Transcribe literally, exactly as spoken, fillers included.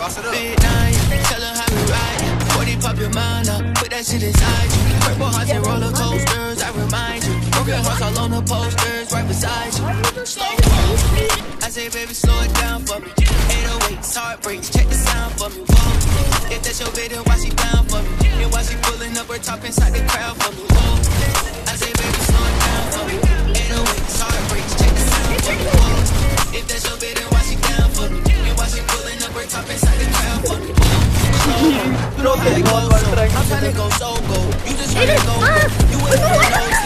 Midnight, tell her how we ride. forty pop your mind up, put that shit inside you. Purple hearts and roller coasters, I remind you. Broken hearts all on the posters, right beside you. Slow mo. I say, baby, slow it down for me. eight oh eights, heartbreaks, check the sound for me. Whoa. If that's your baby, then why she down for me? And why she pulling up her top inside the crowd for me? Whoa. I say, baby, slow it down for me. eight oh eights, heartbreaks, check the sound for me. Whoa. If that's your baby, then why she down for me? And why she pulling up her top inside the crowd for me? Whoa. You know how it goes, so I'm trying to go so go. You just trying to go. You ain't